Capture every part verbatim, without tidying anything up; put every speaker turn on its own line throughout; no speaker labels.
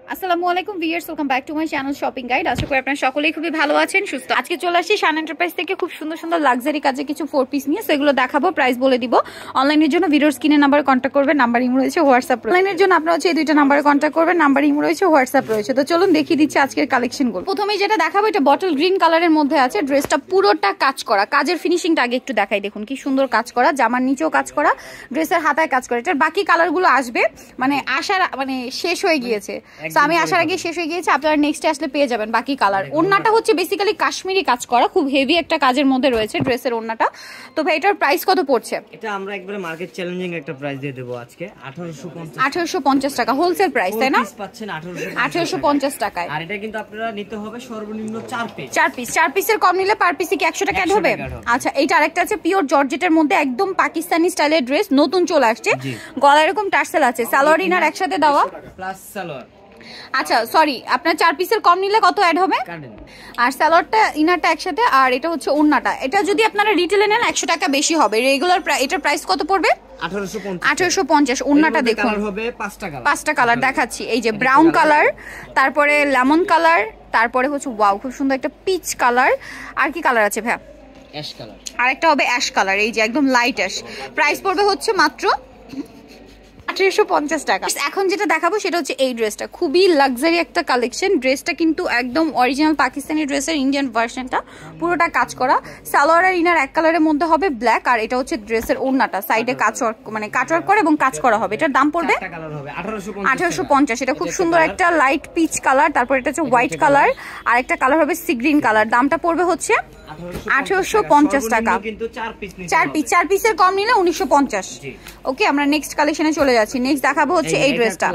আসসালামু আলাইকুম viewers, welcome back to my channel shopping guide. আশা করি আপনারা সকলেই খুবই ভালো আছেন, সুস্থ। আজকে চলে আসছি শান এন্টারপ্রাইজ থেকে খুব সুন্দর সুন্দর লাক্সারি কাজে কিছু ফোর পিস নিয়ে, সেগুলো দেখাবো, প্রাইস বলে দিব। অনলাইনের জন্য ভিডিওর স্ক্রিনে নাম্বারে কন্ট্যাক্ট করবেন, নাম্বার ইমো রয়েছে, হোয়াটসঅ্যাপ। অনলাইনের জন্য আপনারা হচ্ছে এই দুইটা নাম্বারে কন্ট্যাক্ট করবেন, নাম্বার ইমো রয়েছে, হোয়াটসঅ্যাপ রয়েছে। তো চলুন দেখিয়ে দিচ্ছি আজকের কালেকশনগুলো। প্রথমেই যেটা দেখাবো, এটা বটল গ্রিন কালারের মধ্যে আছে, ড্রেসটা পুরোটা কাজ করা। কাজের ফিনিশিংটা আগে একটু দেখাই, দেখুন কি সুন্দর কাজ করা, জামার নিচেও কাজ করা, ড্রেসের হাতায় কাজ করা। এটার বাকি কালারগুলো আসবে, মানে আসার মানে শেষ হয়ে গিয়েছে, তো আমি আসার আগে শেষ হয়ে গিয়েছে, আপনারা নেক্সটে আসলে পেয়ে যাবেন বাকি কালার। ওড়নাটা হচ্ছে বেসিক্যালি কাশ্মীরি কাজ করা, খুব হেভি একটা কাজের মধ্যে রয়েছে ড্রেসের ওড়নাটা। তো ভাই এটার প্রাইস কত পড়ছে?
এটা আমরা একবারে মার্কেট চ্যালেঞ্জিং একটা প্রাইস দিয়ে দেব আজকে আঠারোশো পঞ্চাশ
আঠারোশো পঞ্চাশ টাকা হোলসেল প্রাইস, তাই না?
পাচ্ছেন
আঠারোশো পঞ্চাশ টাকায়।
আর এটা কিন্তু আপনারা নিতে হবে সর্বনিম্ন চার পিস।
চার পিস চার পিসের কম নিলে পার পিসে কি একশো টাকা অ্যাড হবে? আচ্ছা, এইটা আরেকটা আছে পিওর জর্জেটের মধ্যে, একদম পাকিস্তানি স্টাইলের ড্রেস, নতুন চলে আসছে। গলা এরকম টার্সেল আছে, সালোয়ার ইনার একসাথে দেওয়া
প্লাস সালোয়ার।
আচ্ছা সরি, আপনার চার পিসের কম নিলে কত অ্যাড হবে? আর সালোয়ারটা ইনারটা একসাথে, আর এটা হচ্ছে ওড়নাটা। এটা যদি আপনারা রিটেলে নেন একশো টাকা বেশি হবে। রেগুলার এটার প্রাইস কত পড়বে? আঠারোশো পঞ্চাশ। ওড়নাটা দেখুন, পাঁচটা কালার দেখাচ্ছি। এই যে ব্রাউন কালার, তারপরে লেমন কালার, তারপরে হচ্ছে ওয়াও খুব সুন্দর একটা পিচ কালার। আর কি কালার আছে ভাই?
Ash colour.
আর একটা হবে অ্যাশ কালার, এই যে একদম লাইট অ্যাশ। প্রাইস পড়বে হচ্ছে মাত্র আঠারোশো পঞ্চাশ টাকা। এখন যেটা দেখাবো সেটা হচ্ছে এই ড্রেসটা, খুবই লাক্সারি একটা কালেকশন। ড্রেসটা কিন্তু একদম অরিজিনাল পাকিস্তানি ড্রেসের ইন্ডিয়ান ভার্সনটা, পুরোটা কাজ করা। সালোয়ার আর ইনার এক কালারের মধ্যে হবে ব্ল্যাক, আর এটা হচ্ছে ড্রেসের ওড়নাটা, সাইডে কাজ মানে কাটওয়ার্ক করা এবং কাজ করা হবে। এটার দাম পড়বে আঠারোশো পঞ্চাশ। এটা খুব সুন্দর একটা লাইট পিচ কালার, তারপর এটা হচ্ছে হোয়াইট কালার, আর একটা কালার হবে সি গ্রিন কালার। দামটা পড়বে হচ্ছে আঠারোশো পঞ্চাশ টাকা। চার পিস চার পিসের কম নিলে উনিশশো পঞ্চাশ। ওকে, আমরা নেক্সট কালেকশনে চলে যাচ্ছি। নেক্সট দেখাবো হচ্ছে এই ড্রেসটা,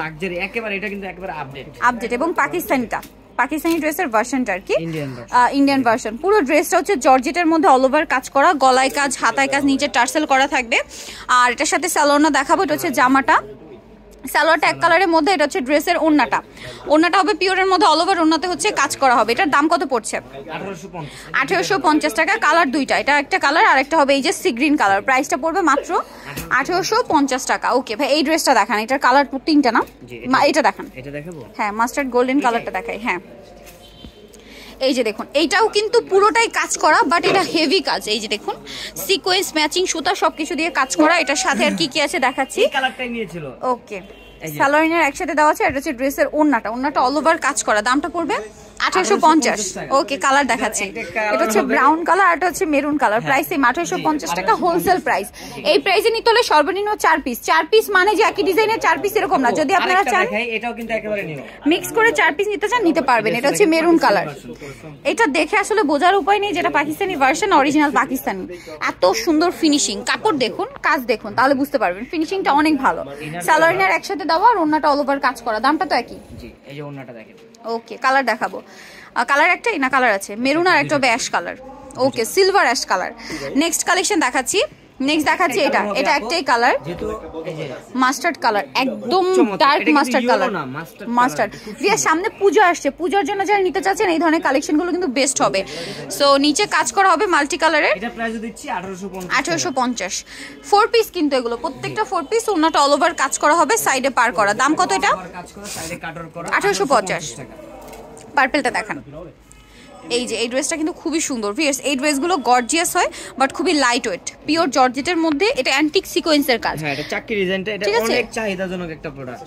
আপডেট এবং পাকিস্তানিটা, পাকিস্তানি ড্রেসের ভার্সনটা আর কি, ইন্ডিয়ান ভার্সন। পুরো ড্রেসটা হচ্ছে জর্জেটের মধ্যে অল ওভার কাজ করা, গলায় কাজ, হাতায় কাজ, নিচে টার্সেল করা থাকবে। আর এটার সাথে সালোয়ারটা দেখাবো, এটা হচ্ছে জামাটা, সালোয়ারটা এক কালারের মধ্যে, এটা হচ্ছে ড্রেসের ওড়নাটা। ওড়নাটা হবে পিওরের মধ্যে, অল ওভার ওড়নাতে হচ্ছে কাজ করা হবে। এটার দাম কত পড়ছে? আঠারোশো পঞ্চাশ টাকা। কালার দুইটা, এটা একটা কালার আর একটা হবে এই যে সি গ্রিন কালার। প্রাইসটা পড়বে মাত্র আঠারোশো পঞ্চাশ টাকা। ওকে ভাই, এই ড্রেসটা দেখান, এটার কালার তিনটা না, এটা দেখান। হ্যাঁ, মাস্টার্ড গোল্ডেন কালারটা দেখাই। হ্যাঁ, এই যে দেখুন, এইটাও কিন্তু পুরোটাই কাজ করা, বাট এটা হেভি কাজ। এই যে দেখুন, সিকোয়েন্স ম্যাচিং সুতা সবকিছু দিয়ে কাজ করা। এটার সাথে আর কি কি আছে দেখাচ্ছি। ওকে, সালোয়ার একসাথে দেওয়া আছে। এটা হচ্ছে ড্রেসের ওড়নাটা, ওড়নাটা অল ওভার কাজ করা। দামটা পড়বে আঠারোশো পঞ্চাশ। ওকে, কালার দেখাচ্ছি, এটা হচ্ছে ব্রাউন কালার, আর এটা হচ্ছে মেরুন কালার। প্রাইস সেম আঠারোশো পঞ্চাশ টাকা হোলসেল প্রাইস। এই প্রাইসে নিতে হলে সর্বনিম্ন চার পিস। চার পিস মানে যে একই ডিজাইনের চার পিস এরকম না, যদি আপনারা চান মিক্স করে চার পিস নিতে চান নিতে পারবেন। এটা হচ্ছে মেরুন কালার। এটা দেখে আসলে বোঝার উপায় নেই যেটা পাকিস্তানি ভার্সন, অরিজিনাল পাকিস্তানি। এত সুন্দর ফিনিশিং, কাপড় দেখুন, কাজ দেখুন, তাহলে বুঝতে পারবেন ফিনিশিংটা অনেক ভালো। সালোয়ার একসাথে দেওয়া আর ওড়নাটা অল ওভার কাজ করা। দামটা তো একই। ওকে, কালার দেখাবো। কালার একটাই না, কালার আছে মেরুন আর একটা হবে ash colour. Okay, silver ash colour. Next collection দেখাচ্ছি। নেক্সট দেখাচ্ছি এটা, এটা একটাই কালার, মাস্টার্ড কালার, একদম ডার্ক মাস্টার্ড কালার, মাস্টার্ড দিয়ে। সামনে পূজা আসছে, পূজার জন্য যারা নিতে চাচ্ছেন এই ধরনের কালেকশন গুলো কিন্তু বেস্ট হবে। সো নিচে কাজ করা হবে মাল্টি কালারের, আঠারোশো পঞ্চাশ। ফোর পিস কিন্তু এগুলো প্রত্যেকটা ফোর পিস, ওনাটা অল ওভার কাজ করা হবে, সাইডে পার করা। দাম কত এটা? আঠারোশো পঞ্চাশ। পার্পেলটা দেখান। এই যে এই ড্রেসটা কিন্তু খুবই সুন্দর। এই ড্রেসগুলো গর্জিয়াস হয় বাট খুবই লাইট ওয়েট, পিওর জর্জেটের মধ্যে। এটা অ্যান্টিক সিকোয়েন্সের কাজ।
হ্যাঁ, এটা চাক্কি ডিজাইনটা, এটা অনেক চাহিদাজনক একটা প্রোডাক্ট।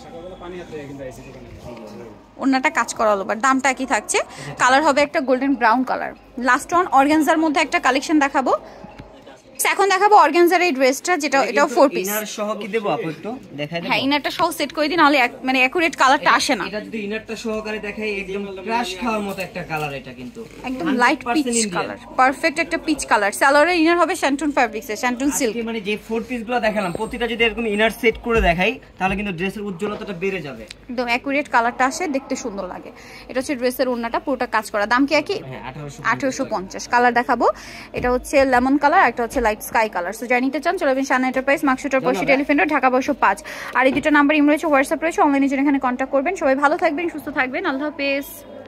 ওন্নাটা কাজ করা হলো, বাট দামটা কি থাকছে? কালার হবে একটা golden brown colour. Last one অর্গানজার মধ্যে একটা কালেকশন দেখাবো। এখন দেখাবো অর্গানজার এই ড্রেসটা, যেটা এটাও ফোর পিস।
ইনার সহ কি দেব আপু একটু দেখাই দেব?
হ্যাঁ, ইনারটা সহ সেট করে দিন, নালে মানে একুরেট কালারটা আসে না।
এটা যদি ইনারটা সহকারে দেখাই, একদম ক্রাশ খাওয়ার মতো একটা কালার। এটা কিন্তু
একদম লাইট পিচ কালার, পারফেক্ট একটা পিচ কালার। সালোয়ারের ইনার হবে শ্যান্টুন ফ্যাব্রিক্সের, শ্যান্টুন সিল্ক।
মানে যে ফোর পিসগুলো দেখালাম প্রতিটা যদি এরকম ইনার সেট করে দেখাই, তাহলে কিন্তু ড্রেসের উজ্জ্বলতাটা বেড়ে যাবে।
একদম একুরেট কালারটা আসে, দেখতে সুন্দর লাগে। এটা হচ্ছে ড্রেসের ওড়নাটা, পুরোটা কাজ করা। দাম কি একই? আঠারোশো পঞ্চাশ। কালার দেখাবো, এটা হচ্ছে লেমন কালার, একটা হচ্ছে লাইট স্কাই কালার। সো জানিতে চান চলে যাবেন শান এন্টারপ্রাইজ, মার্কশুটার পশ্চিম টেলিফোন রোড, ঢাকা বারোশো পাঁচ। আর এই দুটো নাম্বার ইমো রয়েছে, হোয়াটসঅ্যাপ রয়েছে, অনলাইনে জন্য এখানে কন্ট্যাক্ট করবেন। সবাই ভালো থাকবেন, সুস্থ থাকবেন, আল্লাহ হাফেজ।